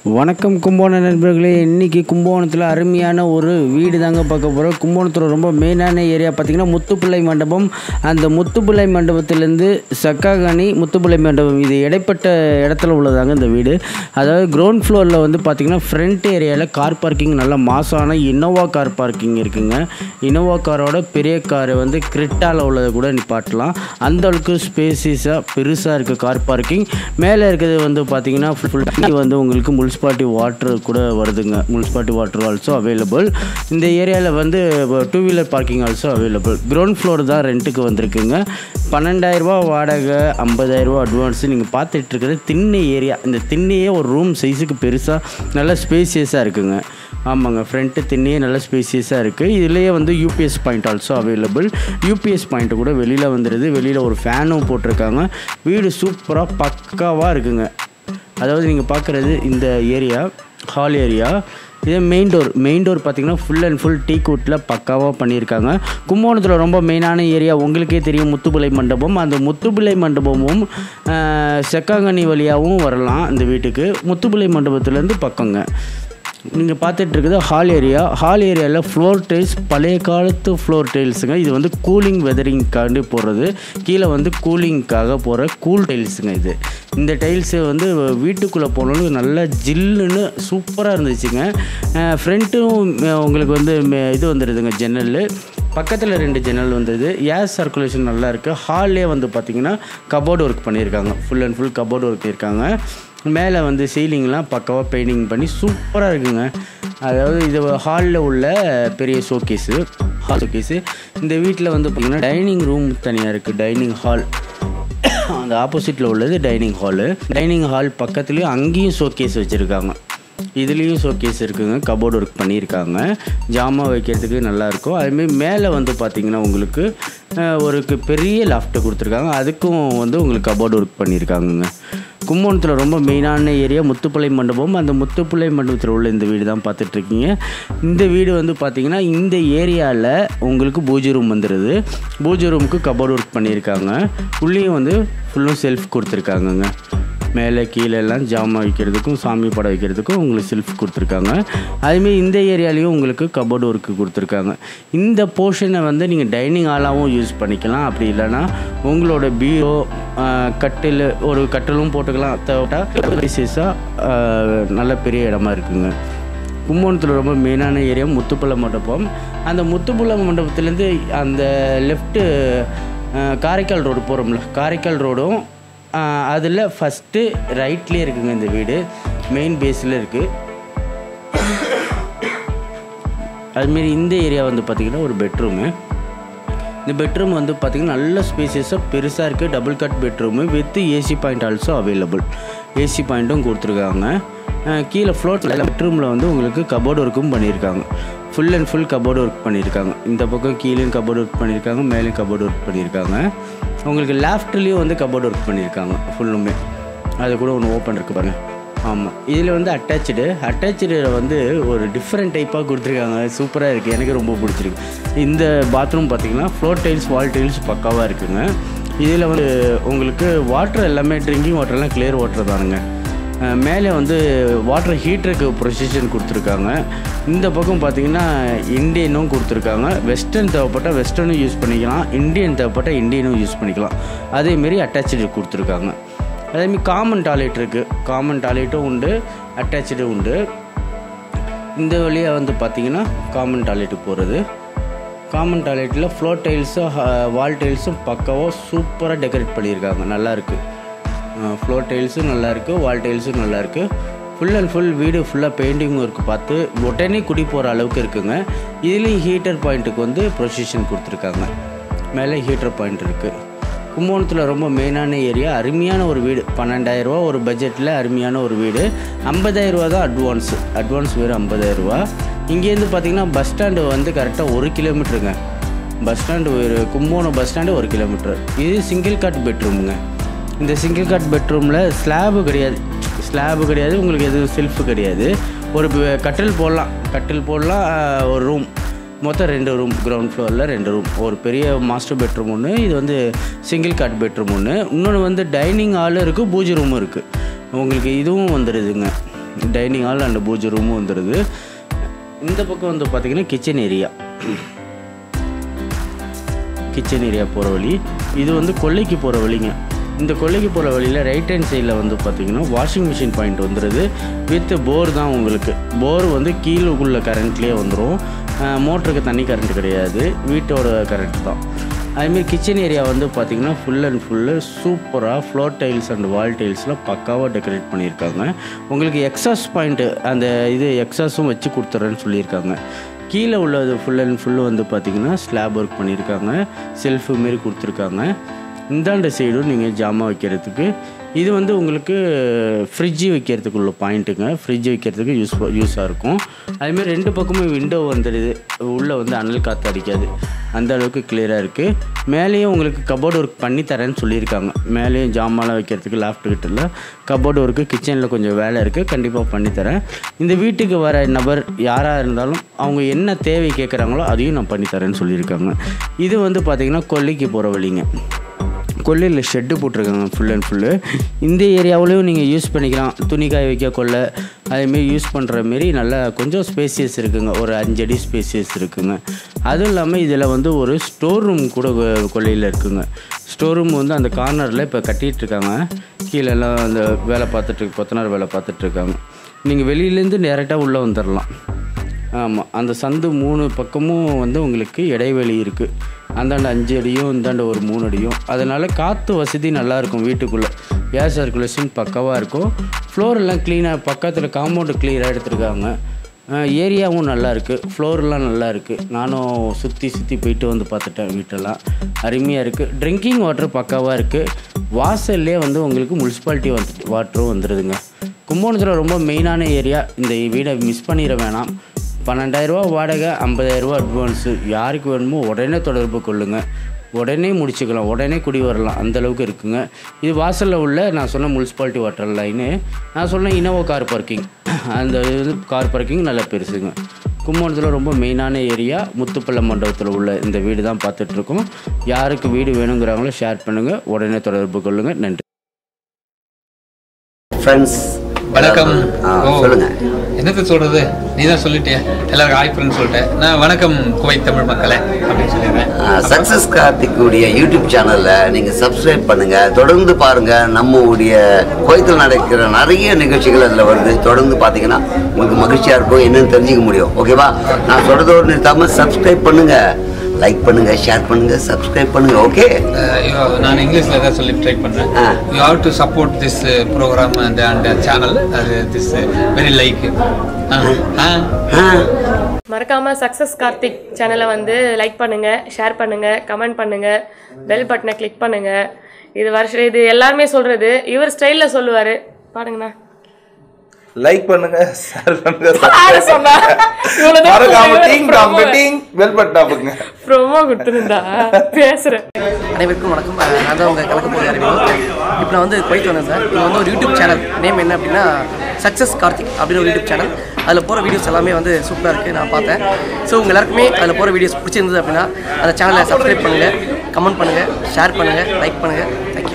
வணக்கம் கும்பகோணம் நண்பர்களே. இன்றைக்கி கும்பகோணத்தில் அருமையான ஒரு வீடு தாங்க பார்க்க போகிறோம். கும்பகோணத்தில் ரொம்ப மெயினான ஏரியா பார்த்திங்கன்னா முத்துப்பிள்ளை மண்டபம். அந்த முத்துப்பிள்ளை மண்டபத்திலேருந்து சக்காகனி முத்துப்பிள்ளை மண்டபம் இது இடைப்பட்ட இடத்துல உள்ளதாங்க இந்த வீடு. அதாவது கிரவுண்ட் ஃப்ளோரில் வந்து பார்த்திங்கன்னா ஃப்ரண்ட் ஏரியாவில் கார் பார்க்கிங் நல்ல மாசான இனோவா கார் பார்க்கிங் இருக்குங்க. இனோவா காரோட பெரிய காரை வந்து கிரிட்டாவில் உள்ளதை கூட நிப்பாட்டலாம். அந்தளவுக்கு ஸ்பேசிஸாக பெருசாக இருக்குது கார் பார்க்கிங். மேலே இருக்கிறது வந்து பார்த்திங்கன்னா ஃபுல் வந்து உங்களுக்கு முனிசிபாலிட்டி வாட்டர் கூட வருதுங்க. Municipality water also available. இந்த ஏரியாவில் வந்து 2 wheeler parking also available. Ground floor தான் ரெண்ட்டுக்கு வந்திருக்குங்க. 12,000 வாடகை, 50,000 அட்வான்ஸு. நீங்கள் பார்த்துட்டு இருக்கிறது திண்ணை ஏரியா. இந்த திண்ணையே ஒரு ரூம் சைஸுக்கு பெருசாக நல்ல ஸ்பேசியஸாக இருக்குங்க. ஆமாங்க, ஃப்ரண்ட்டு திண்ணையே நல்ல ஸ்பேசியஸாக இருக்குது. இதுலேயே வந்து UPS point also available. UPS point கூட வெளியில் வந்துடுது. வெளியில் ஒரு ஃபேனும் போட்டிருக்காங்க. வீடு சூப்பராக பக்காவாக இருக்குங்க. அதாவது நீங்கள் பார்க்குறது இந்த ஏரியா ஹால் ஏரியா. இதே மெயின் டோர் பார்த்திங்கன்னா ஃபுல் அண்ட் ஃபுல் டீ கூட்டில் பக்காவாக பண்ணியிருக்காங்க. கும்பகோணத்தில் ரொம்ப மெயினான ஏரியா உங்களுக்கே தெரியும் முத்துப்பிள்ளை மண்டபம். அந்த முத்துப்பிள்ளை மண்டபமும் செக்காங்கனி வழியாகவும் வரலாம் இந்த வீட்டுக்கு. முத்துப்பிள்ளை மண்டபத்துலேருந்து பக்கங்க. நீங்கள் பார்த்துட்டு இருக்குது ஹால் ஏரியா. ஹால் ஏரியாவில் ஃப்ளோர் டைல்ஸ் பழைய காலத்து ஃப்ளோர் டைல்ஸுங்க. இது வந்து கூலிங் வெதரிங்காண்டி போடுறது. கீழே வந்து கூலிங்க்காக போகிற கூல் டைல்ஸுங்க இது. இந்த டைல்ஸு வந்து வீட்டுக்குள்ளே போனாலும் நல்லா ஜில்லுன்னு சூப்பராக இருந்துச்சுங்க. ஃப்ரண்ட்டும் உங்களுக்கு வந்து இது வந்துடுதுங்க ஜன்னல். பக்கத்தில் 2 ஜன்னல் வந்தது. ஏர் சர்க்குலேஷன் நல்லா இருக்குது. ஹால்லே வந்து பார்த்திங்கன்னா கபோர்டு ஒர்க் பண்ணியிருக்காங்க. Full and full cupboard work பண்ணியிருக்காங்க. மேலே வந்து சீலிங்லாம் பக்காவாக பெயிண்டிங் பண்ணி சூப்பராக இருக்குங்க. அதாவது இது ஹாலில் உள்ள பெரிய ஷோகேஸு. இந்த வீட்டில் வந்து பார்த்திங்கன்னா டைனிங் ரூம் தனியாக இருக்குது. டைனிங் ஹால் அந்த ஆப்போசிட்டில் உள்ளது டைனிங் ஹாலு. டைனிங் ஹால் பக்கத்துலேயும் அங்கேயும் ஷோகேஸ் வச்சுருக்காங்க. இதுலேயும் ஷோகேஸ் இருக்குதுங்க. கபோர்டு ஒர்க் பண்ணியிருக்காங்க. ஜாமான் வைக்கிறதுக்கு நல்லாயிருக்கும். அதுமாரி மேலே வந்து பார்த்திங்கன்னா உங்களுக்கு ஒரு பெரிய லாஃப்ட்டு கொடுத்துருக்காங்க. அதுக்கும் வந்து உங்களுக்கு கபோர்டு ஒர்க் பண்ணியிருக்காங்கங்க. கும்பகோணத்தில் ரொம்ப மெயினான ஏரியா முத்துப்பிள்ளை மண்டபம். அந்த முத்துப்பிள்ளை மண்டபத்தில் உள்ள இந்த வீடு தான் பார்த்துட்ருக்கீங்க. இந்த வீடு வந்து பார்த்திங்கன்னா இந்த ஏரியாவில் உங்களுக்கு பூஜை ரூம் வந்துடுது. பூஜை ரூமுக்கு கபோர்டு ஒர்க் பண்ணியிருக்காங்க. உள்ளேயும் வந்து ஃபுல்லும் செல்ஃப் கொடுத்துருக்காங்கங்க. மேலே கீழே எல்லாம் ஜாமான் வைக்கிறதுக்கும் சாமி படம் வைக்கிறதுக்கும் உங்களுக்கு செல்ஃப் கொடுத்துருக்காங்க. அதுமாரி இந்த ஏரியாலையும் உங்களுக்கு கபோர்டு ஒர்க்கு கொடுத்துருக்காங்க. இந்த போர்ஷனை வந்து நீங்கள் டைனிங் ஹாலாகவும் யூஸ் பண்ணிக்கலாம். அப்படி இல்லைன்னா உங்களோட பீரோ கட்டில் ஒரு கட்டிலும் போட்டுக்கலாம். தேவைப்பட்டால் நல்ல பெரிய இடமா இருக்குங்க. கும்பகோணத்தில் ரொம்ப மெயினான ஏரியா முத்துப்பிள்ளை மண்டபம். அந்த முத்துப்பிள்ளை மண்டபத்துலேருந்து அந்த லெஃப்ட்டு காரைக்கால் ரோடு போகிறோம்ல, காரைக்கால் ரோடும் அதில் ஃபஸ்ட்டு ரைட்லேயே இருக்குங்க இந்த வீடு. மெயின் பேஸில் இருக்குது. அதுமாரி இந்த ஏரியா வந்து பார்த்திங்கன்னா ஒரு பெட்ரூமு. இந்த பெட்ரூம் வந்து பார்த்திங்கன்னா நல்ல ஸ்பேசியஸாக பெருசாக இருக்குது. Double cot bedroom with AC point also available. AC பாயிண்ட்டும் கொடுத்துருக்காங்க. கீழே ஃப்ளோர் பெட்ரூமில் வந்து உங்களுக்கு கபோர்டு ஒர்க்கும் பண்ணியிருக்காங்க. Full and full cupboard work பண்ணியிருக்காங்க. இந்த பக்கம் கீழேயும் கபோர்டு ஒர்க் பண்ணியிருக்காங்க. மேலேயும் கபோர்டு ஒர்க் பண்ணியிருக்காங்க. உங்களுக்கு லேஃப்ட்லேயும் வந்து கபோர்டு ஒர்க் பண்ணியிருக்காங்க ஃபுல்லுமே. அது கூட ஒன்று ஓப்பன் இருக்குது பாருங்கள். ஆமாம், இதில் வந்து அட்டாச்சில் வந்து ஒரு டிஃப்ரெண்ட் டைப்பாக கொடுத்துருக்காங்க. சூப்பராக இருக்குது. எனக்கு ரொம்ப பிடிச்சிருக்கு. இந்த பாத்ரூம் பார்த்திங்கன்னா ஃப்ளோர் டைல்ஸ் வால் டைல்ஸ் பக்காவாக இருக்குங்க. இதில் வந்து உங்களுக்கு வாட்டர் எல்லாமே ட்ரிங்கிங் வாட்டர்லாம் கிளியர் வாட்டர் தானுங்க. மேலே வந்து வாட்டர் ஹீட்டருக்கு ப்ரொசிஷன் கொடுத்துருக்காங்க. இந்த பக்கம் பார்த்திங்கன்னா இண்டியனும் கொடுத்துருக்காங்க. வெஸ்டர்ன் தேவைப்பட்டால் வெஸ்டர்னும் யூஸ் பண்ணிக்கலாம். இண்டியன் தேவைப்பட்டால் இண்டியனும் யூஸ் பண்ணிக்கலாம். அதேமாரி அட்டாச்சு கொடுத்துருக்காங்க. அதேமாரி காமன் டாய்லெட் இருக்குது. காமன் டாய்லெட்டும் உண்டு, அட்டாச்சும் உண்டு. இந்த வழியாக வந்து பார்த்திங்கன்னா காமன் டாய்லெட்டுக்கு போகிறது. காமன் டாய்லெட்டில் ஃப்ளோர் டைல்ஸும் வால் டைல்ஸும் பக்காவாக சூப்பராக டெக்கரேட் பண்ணியிருக்காங்க. நல்லாயிருக்கு. ஃப்ளோர் டைல்ஸும் நல்லாயிருக்கு, வால் டைல்ஸும் நல்லாயிருக்கு. ஃபுல் அண்ட் ஃபுல் வீடு ஃபுல்லாக பெயிண்டிங்கும் இருக்குது. பார்த்து உடனே குடி போகிற அளவுக்கு இருக்குங்க. இதுலேயும் ஹீட்டர் பாயிண்ட்டுக்கு வந்து ப்ரொசிஷன் கொடுத்துருக்காங்க. மேலே ஹீட்டர் பாயிண்ட் இருக்குது. கும்பகோணத்தில் ரொம்ப மெயினான ஏரியா. அருமையான ஒரு வீடு. 12,000 ஒரு பட்ஜெட்டில் அருமையான ஒரு வீடு. 50,000 தான் அட்வான்ஸ் வேறு 50,000. இங்கேருந்து பார்த்திங்கன்னா பஸ் ஸ்டாண்டு வந்து கரெக்டாக 1 கிலோமீட்டருங்க. Bus stand Kumbakonam bus stand 1 kilometre. இது சிங்கிள் காட் பெட்ரூமுங்க. இந்த சிங்கிள் காட் பெட்ரூமில் ஸ்லாபு கிடையாது. உங்களுக்கு எதுவும் செல்ஃபு கிடையாது. ஒரு கட்டில் போடலாம். ஒரு ரூம் மொத்தம் 2 ரூம். கிரவுண்ட் ஃப்ளோரில் 2 ரூம். ஒரு பெரிய மாஸ்டர் பெட்ரூம் ஒன்று. இது வந்து சிங்கிள் காட் பெட்ரூம் ஒன்று. இன்னொன்று வந்து டைனிங் ஹாலும் இருக்குது, பூஜை ரூமும் இருக்குது. உங்களுக்கு இதுவும் வந்துடுதுங்க. டைனிங் ஹால் அண்ட் பூஜை ரூமும் வந்துடுது. இந்த பக்கம் வந்து பார்த்திங்கன்னா கிச்சன் ஏரியா போகிற வழி. இது வந்து கொல்லைக்கு போகிற வழிங்க. இந்த கொல்லைக்கு போகிற வழியில் ரைட் ஹேண்ட் சைடில் வந்து பார்த்திங்கன்னா வாஷிங் மிஷின் பாயிண்ட் வந்துடுது. வித் போர் தான் உங்களுக்கு. போர் வந்து கீழே உள்ள கரண்ட்லேயே வந்துடும். மோட்டருக்கு தண்ணி கரண்ட் கிடையாது, வீட்டோட கரண்ட் தான். அதுமாரி கிச்சன் ஏரியா வந்து பார்த்திங்கன்னா ஃபுல் அண்ட் ஃபுல்லு சூப்பராக ஃப்ளோர் டைல்ஸ் அண்ட் வால் டைல்ஸ்லாம் பக்காவாக டெக்கரேட் பண்ணியிருக்காங்க. உங்களுக்கு எக்ஸாஸ் பாயிண்ட்டு அந்த இது எக்ஸாஸும் வச்சு கொடுத்துட்றேன்னு சொல்லியிருக்காங்க. கீழே உள்ளது ஃபுல் அண்ட் ஃபுல்லு வந்து பார்த்திங்கன்னா ஸ்லாப் ஒர்க் பண்ணியிருக்காங்க. செல்ஃபு மாரி கொடுத்துருக்காங்க. இந்தாண்ட சைடும் நீங்கள் ஜாமான் வைக்கிறதுக்கு இது வந்து உங்களுக்கு ஃப்ரிட்ஜு வைக்கிறதுக்கு உள்ள பாயிண்ட்டுங்க. ஃப்ரிட்ஜ் வைக்கிறதுக்கு யூஸாக இருக்கும். அதுமாரி 2 பக்கமும் விண்டோ வந்துடுது. உள்ளே வந்து அனல் காற்று அடிக்காது, அந்த அளவுக்கு கிளியராக இருக்குது. மேலேயும் உங்களுக்கு கபோர்டு ஒர்க் பண்ணி தரேன்னு சொல்லியிருக்காங்க. மேலேயும் ஜாமான்லாம் வைக்கிறதுக்கு லாஃப்ட்டுக்கிட்ட கபோர்டு ஒர்க்கு கிச்சனில் கொஞ்சம் வேலை இருக்குது, கண்டிப்பாக பண்ணித்தரேன். இந்த வீட்டுக்கு வர நபர் யாராக இருந்தாலும் அவங்க என்ன தேவை கேட்குறாங்களோ அதையும் நான் பண்ணித்தரேன்னு சொல்லியிருக்காங்க. இது வந்து பார்த்திங்கன்னா கொல்லைக்கு போகிற வழிங்க. கொல்லையில் ஷெட்டு போட்டிருக்காங்க ஃபுல் அண்ட் ஃபுல்லு. இந்த ஏரியாவிலையும் நீங்கள் யூஸ் பண்ணிக்கலாம். துணி காய வைக்க கொல்லை அதேமாரி யூஸ் பண்ணுற மாரி நல்லா கொஞ்சம் ஸ்பேசியஸ் இருக்குங்க. ஒரு 5 அடி ஸ்பேசியஸ் இருக்குங்க. அதுவும் இல்லாமல் இதில் வந்து ஒரு ஸ்டோர் ரூம் கூட கொல்லையில் இருக்குங்க. ஸ்டோர் ரூம் வந்து அந்த கார்னரில் இப்போ கட்டிகிட்ருக்காங்க. கீழெல்லாம் அந்த வேலை கொத்தனார் வேலை பார்த்துட்ருக்காங்க. நீங்கள் வெளியிலேருந்து டேரெக்டாக உள்ளே வந்துடலாம். ஆமாம், அந்த சந்து 3 பக்கமும் வந்து உங்களுக்கு இடைவெளி இருக்குது. அந்தாண்ட 5 அடியும் இந்தாண்ட ஒரு 3 அடியும். அதனால் காற்று வசதி நல்லாயிருக்கும். வீட்டுக்குள்ளே ஏர் சர்க்குலேஷன் பக்காவாக இருக்கும். ஃப்ளோரெல்லாம் க்ளீனாக பக்கத்தில் காம்பவுண்டு கிளியராக எடுத்துருக்காங்க. ஏரியாவும் நல்லாயிருக்கு, ஃப்ளோர்லாம் நல்லா இருக்குது. நானும் சுற்றி போயிட்டு வந்து பார்த்துட்டேன். வீட்டெல்லாம் அருமையாக இருக்குது. ட்ரிங்கிங் வாட்டர் பக்காவாக இருக்குது. வாசல்லே வந்து உங்களுக்கு முனிசிபாலிட்டி வாட்டரும் வந்துடுதுங்க. கும்பகோணத்தில் ரொம்ப மெயினான ஏரியா. இந்த வீடை மிஸ் பண்ணிட வேணாம். 12,000 வாடகை, 50,000 அட்வான்ஸு. யாருக்கு வேணுமோ உடனே தொடர்பு கொள்ளுங்கள். உடனே முடிச்சுக்கலாம், உடனே குடி வரலாம், அந்தளவுக்கு இருக்குங்க. இது வாசலில் உள்ள நான் சொன்ன முனிசிபாலிட்டி வாட்டர் லைனு. நான் சொன்ன இனோவா கார் பார்க்கிங், அந்த இது கார் பார்க்கிங் நல்லா பெருசுங்க. கும்பகோணத்தில் ரொம்ப மெயினான ஏரியா. முத்துப்பிள்ளை மண்டபத்தில் உள்ள இந்த வீடு தான் பார்த்துட்ருக்கோம். யாருக்கு வீடு வேணுங்கிறாங்களோ ஷேர் பண்ணுங்கள், உடனே தொடர்பு கொள்ளுங்கள். நன்றி ஃப்ரெண்ட்ஸ். வணக்கம். சொல்லுங்க, என்னது சொல்றது, நீ தான் சொல்லிட்டியா. எல்லாருக்கும் ஹாய் ஃப்ரெண்ட்ஸ் சொல்லிட்டேன். நான் வணக்கம் குவைத் தமிழ் மக்களே அப்படின்னு சொல்லிடுறேன். சக்சஸ் கார்த்திக்குடைய யூடியூப் சேனல்ல நீங்க சப்ஸ்கிரைப் பண்ணுங்க, தொடர்ந்து பாருங்க. நம்மளுடைய குவைத்தில் நடக்கிற நிறைய நிகழ்ச்சிகள் அதில் வருது. தொடர்ந்து பார்த்தீங்கன்னா உங்களுக்கு மகிழ்ச்சியா இருக்கும், என்னன்னு தெரிஞ்சுக்க முடியும். ஓகேவா? நான் சொல்றதோடு நிறுத்தாம சப்ஸ்கிரைப் பண்ணுங்க, லைக் பண்ணுங்க, ஷேர் பண்ணுங்க, சப்ஸ்கிரைப் பண்ணுங்க. ஓகே, நான் இங்கிலீஷ்ல தான் சொல்லி ட்ரை பண்றேன். You have to support this programme and channel. அது திஸ் வெரி லைக். மறக்காம சக்சஸ் கார்த்திக் சேனலை வந்து லைக் பண்ணுங்க, ஷேர் பண்ணுங்க, கமெண்ட் பண்ணுங்க, பெல் பட்டனை கிளிக் பண்ணுங்க. இது எல்லாருமே சொல்றது. இவர் ஸ்டைல்ல சொல்லுவாரு, பாருங்கண்ணா. லைக் பண்ணுங்க, ஷேர் பண்ணுங்க, பெல் பட்டன் அமுக்குங்க. ப்ரோமோ கொடுத்துருந்தா பேசுறேன். அனைவருக்கும் வணக்கம். நான் தான் உங்கள் கலக்க போய் அறிவிக்கும். இப்போ நான் வந்து குவைத் வந்தேன் சார். இது வந்து ஒரு யூடியூப் சேனல். நேம் என்ன அப்படின்னா சக்ஸஸ் கார்த்திக் அப்படின்னு ஒரு யூடியூப் சேனல். அதில் போகிற வீடியோஸ் எல்லாமே வந்து சூப்பராக இருக்குது, நான் பார்த்தேன். ஸோ உங்கள் எல்லாருக்குமே அதில் போகிற வீடியோஸ் பிடிச்சிருந்தது அப்படின்னா அந்த சேனலை சப்ஸ்கிரைப் பண்ணுங்கள், கமெண்ட் பண்ணுங்கள், ஷேர் பண்ணுங்கள், லைக் பண்ணுங்கள்.